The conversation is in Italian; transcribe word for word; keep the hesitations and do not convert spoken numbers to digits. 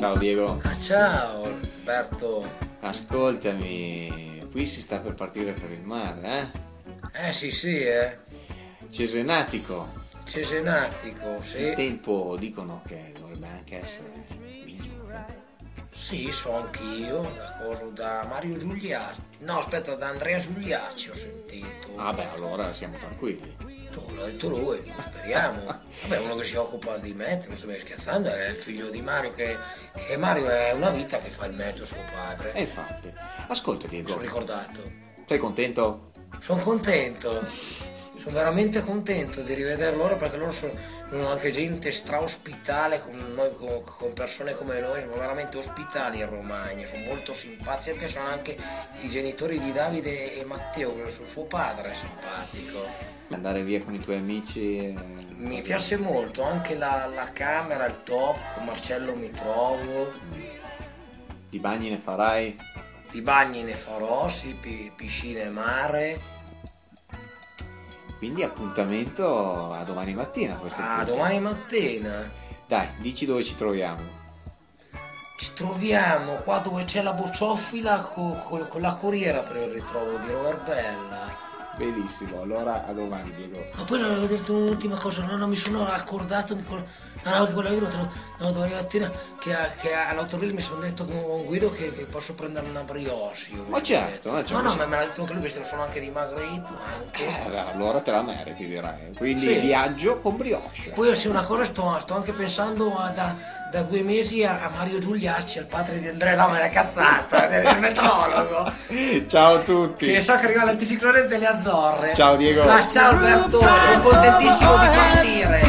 Ciao Diego. Ah, ciao Alberto. Ascoltami, qui si sta per partire per il mare, eh? Eh sì sì, eh. Cesenatico. Cesenatico, Il sì. tempo dicono che dovrebbe anche essere migliore. Sì, so anch'io, da cosa da Mario Giuliacci. No, aspetta, da Andrea Giuliacci ho sentito. Ah beh, allora siamo tranquilli. Tu, l'ha detto lui, speriamo. Vabbè, uno che si occupa di meteo, non sto mai scherzando, è il figlio di Mario, che, che Mario è una vita che fa il meteo, suo padre. E infatti. Ascolta Mi Diego, sono ricordato. sei contento? Sono contento, sono veramente contento di rivederlo ora, perché loro sono, sono anche gente straospitale con noi, con, con persone come noi, sono veramente ospitali in Romagna, sono molto simpatici, e sono anche i genitori di Davide e Matteo, suo padre è simpatico. Andare via con i tuoi amici? eh, Mi così. piace molto anche la, la camera, il top, con Marcello mi trovo, Di bagni ne farai? di bagni ne farò, sì, pi- piscine e mare. Quindi appuntamento a domani mattina a questo Ah, punto. domani mattina Dai, dici dove ci troviamo. ci troviamo qua dove c'è la bocciofila co- co- con la corriera per il ritrovo di Roverbella. Benissimo, allora a domani Diego. Ma poi volevo dirti un'ultima cosa, no, no, mi sono accordato di quello, no, no, quella io te lo- no, domani mattina che, a- che all'autogrill mi sono detto con Guido che, che posso prendere una brioche. Io mi Ma sono certo, detto. eh, cioè, no, no, mi- ma me l'ha detto anche lui, visto che sono anche dimagrito anche. Eh, allora te la meriti direi. Quindi Sì. viaggio con brioche. Poi sì, una cosa sto, sto anche pensando a- da, da due mesi a, a Mario Giuliacci, al padre di Andrea, no, me l'ha cazzata, del metrologo, Ciao a tutti. che so che arriva l'anticiclone delle Azzorre. Ciao Diego. Ah, ciao Alberto, sono contentissimo di partire.